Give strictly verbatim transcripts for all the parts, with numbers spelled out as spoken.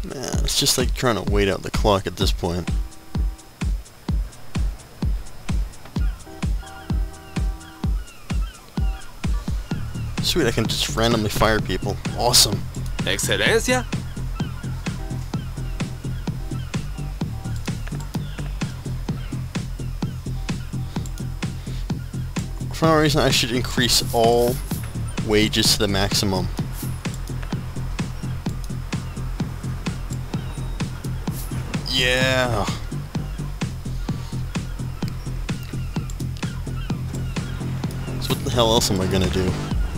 Man, it's just like trying to wait out the clock at this point. Sweet, I can just randomly fire people. Awesome. Excelencia. For no reason, I should increase all wages to the maximum. Yeah. So what the hell else am I gonna do?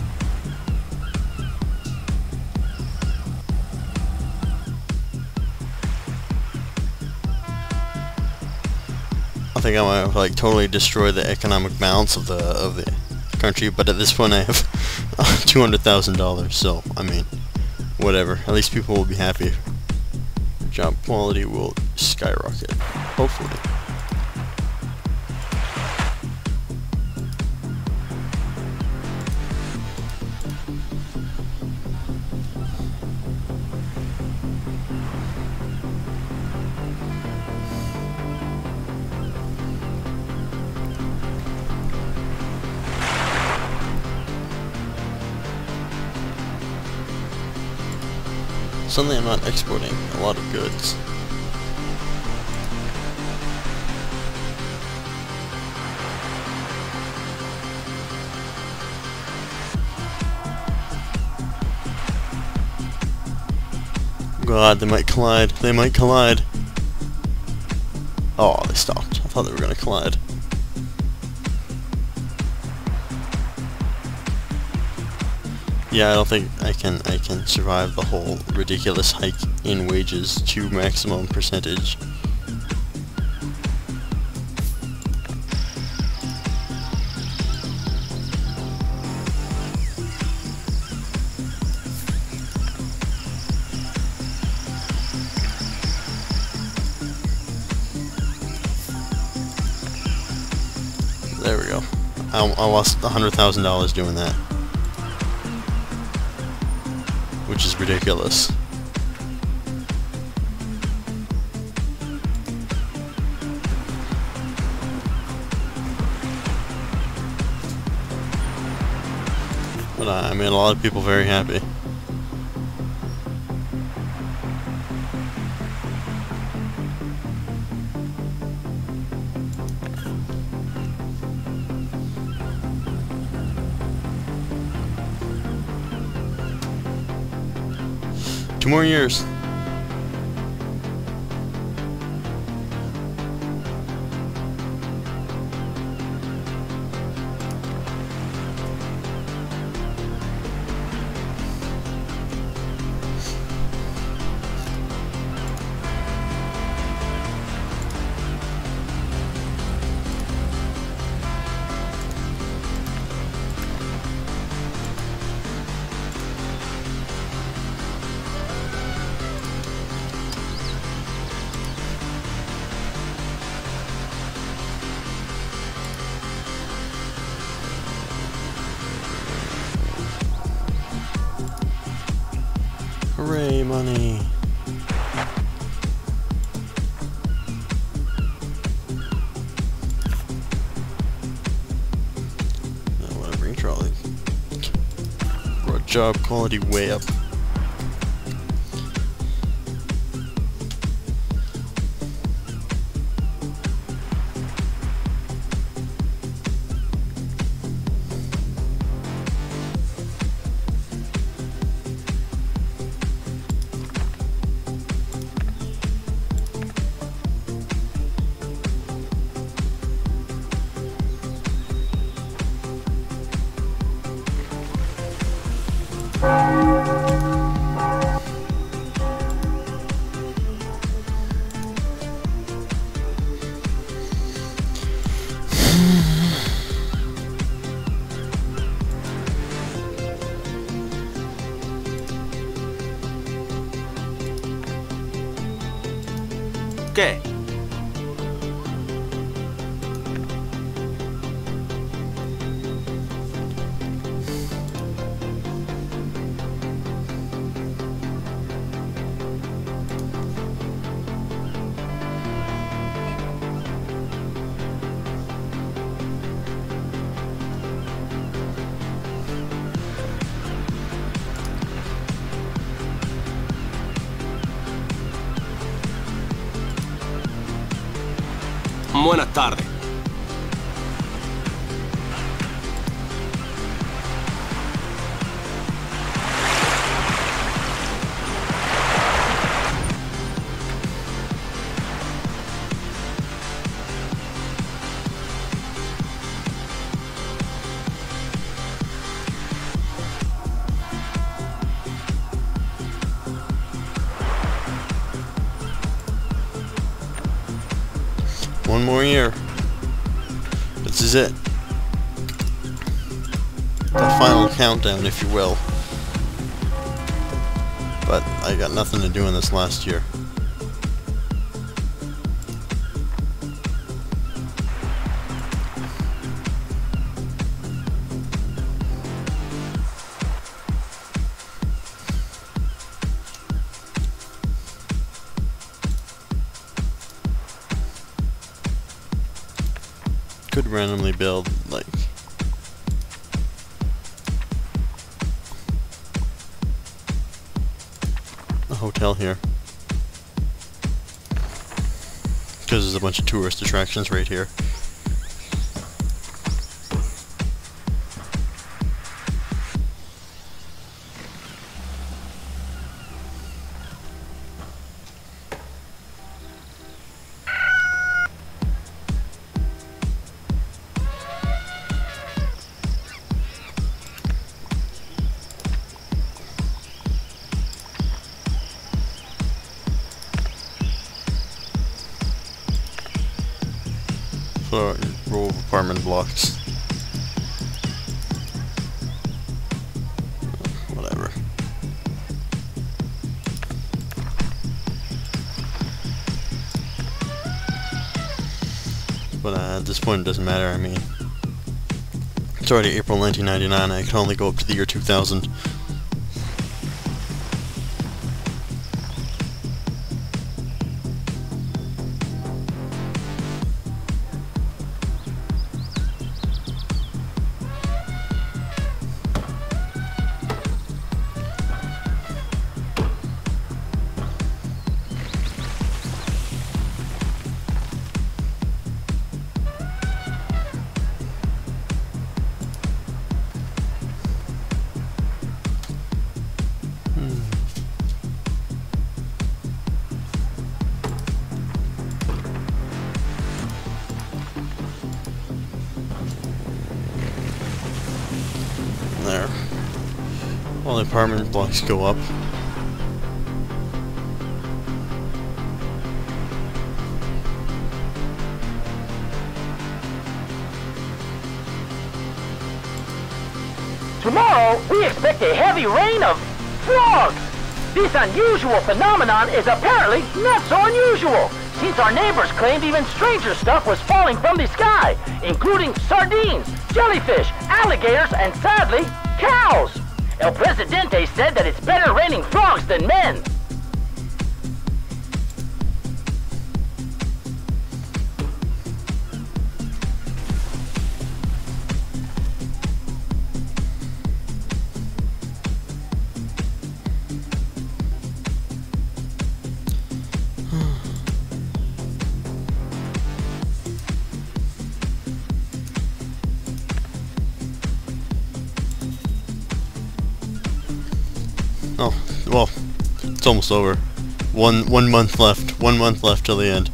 I think I might like totally destroy the economic balance of the of the country, but at this point I have two hundred thousand dollars. So I mean, whatever. At least people will be happy. Job quality will skyrocket, hopefully. Suddenly I'm not exporting a lot of goods. God, they might collide. They might collide. Oh, they stopped. I thought they were gonna collide. Yeah, I don't think I can I can survive the whole ridiculous hike in wages to maximum percentage. There we go. I, I lost a hundred thousand dollars doing that. Which is ridiculous. But uh, I made a lot of people very happy. Two more years. Hooray, money! Now I want to bring trolley. Brought job quality way up. ¿Qué? buena tarde. One more year. This is it. The final countdown, if you will. But I got nothing to do in this last year. Could randomly build, like, a hotel here. Because there's a bunch of tourist attractions right here. A row of apartment blocks. Whatever. But uh, at this point it doesn't matter. I mean, it's already April nineteen ninety-nine. I can only go up to the year two thousand. There. All the apartment blocks go up. Tomorrow, we expect a heavy rain of frogs. This unusual phenomenon is apparently not so unusual, since our neighbors claimed even stranger stuff was falling from the sky, including sardines, jellyfish, alligators, and sadly, cows. El Presidente said that it's better raining frogs than men. Oh, well, it's almost over. One one month left. One month left till the end.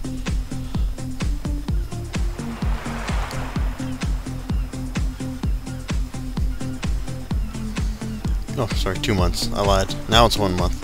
Oh, sorry, two months. I lied. Now it's one month.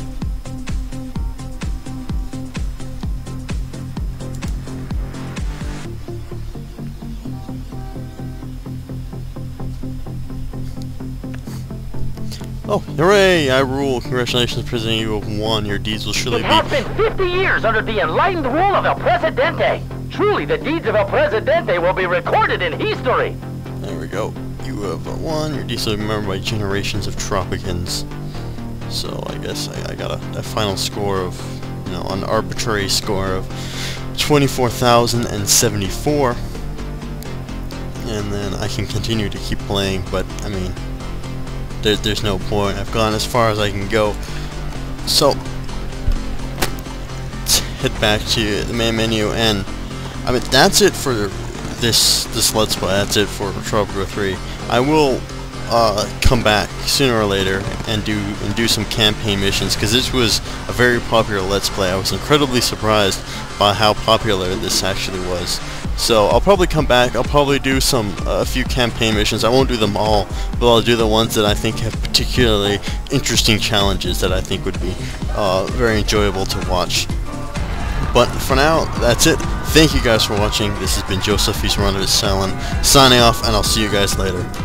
Oh, hooray! I rule. Congratulations, President. You have won. Your deeds will surely It be... has been fifty years under the enlightened rule of El Presidente. Truly, the deeds of El Presidente will be recorded in history. There we go. You have won. Your deeds will be remembered by generations of Tropicans. So, I guess I, I got a, a final score of, you know, an arbitrary score of twenty-four thousand seventy-four. And then I can continue to keep playing, but, I mean... There, there's no point. I've gone as far as I can go. So, let's head back to the main menu and I mean, that's it for this this Let's Play. That's it for Tropico three. I will uh, come back sooner or later and do and do some campaign missions, because this was a very popular Let's Play. I was incredibly surprised by how popular this actually was. So I'll probably come back. I'll probably do some a uh, few campaign missions. I won't do them all, but I'll do the ones that I think have particularly interesting challenges that I think would be uh, very enjoyable to watch. But for now, that's it. Thank you guys for watching. This has been JosefVStalin signing off, and I'll see you guys later.